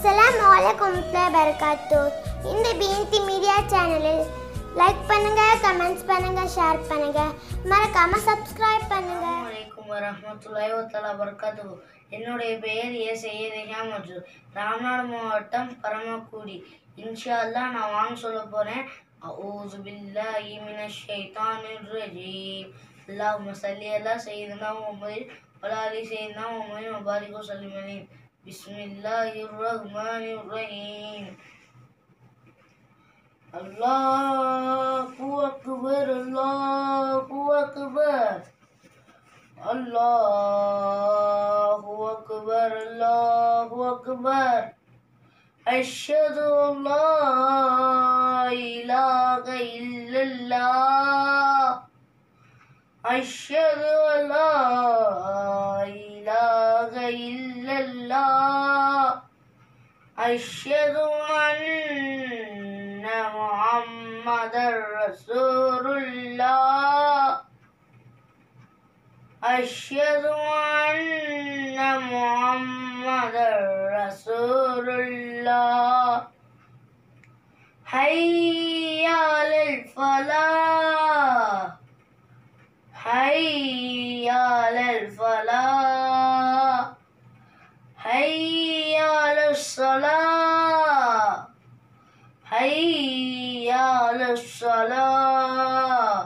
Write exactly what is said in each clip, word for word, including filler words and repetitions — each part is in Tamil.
Assalamualaikum warahmatullahi wabarakatuh. இந்த B and T Media சேனலில் லைக் பண்ணுங்க, கமெண்ட்ஸ் பண்ணுங்க, ஷேர் பண்ணுங்க, மறக்காம சப்ஸ்கிரைப் பண்ணுங்க. அஸ்ஸலாமு வரஹ்மத்துல்லாஹி வபரகாத்துஹு. என்னுடைய பெயர் ஏ சையது மற்றும் ராமநாடு மாவட்டம் பரமக்குடி. இன்ஷா அல்லாஹ் நான் வாங்க சொல்ல போறேன். அஊது பில்லாஹி மினஷ் ஷைத்தானிர் ரஜீம். அல்லாஹும்ம ஸல்லி அலா சய்யிதினா முஹம்மதின் வ அலா ஆலி சய்யிதினா முஹம்மதின் வ பாரிக் வ ஸல்லிம் அலைஹி. பிஸ்மில்லாஹிர் ரஹ்மானிர் ரஹீம். அல்லாஹு அக்பர், அல்லாஹு அக்பர், அல்லாஹு அக்பர், அல்லாஹு அக்பர். அஷ்ஹது அல்லா இலாஹ இல்லல்லாஹ், அஷ்ஹது அல்லா இலாஹ இல்லல்லாஹ், அஷ்ஹது அன்ன முஹம்மதர் ரசூலுல்லாஹ், அஷ்ஹது அன்ன முஹம்மதர் ரசூலுல்லாஹ். ஹய்ய அலல் ஃபலாஹ், ஹய்ய அலல் ஃபலாஹ், ஹய்ய அலஸ் ஸலாஹ், ஹய்ய அலஸ் ஸலாஹ்.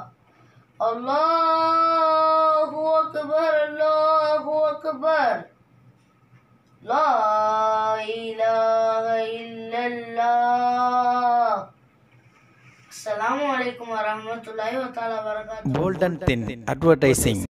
அல்லாஹு அக்பர், அல்லாஹு அக்பர், லா இலாஹ இல்லல்லாஹ். அஸ்ஸலாமு அலைக்கும் வரஹ்மத்துல்லாஹி வ தஆலா வபரகாத்துஹு. Bold and Thin Advertising.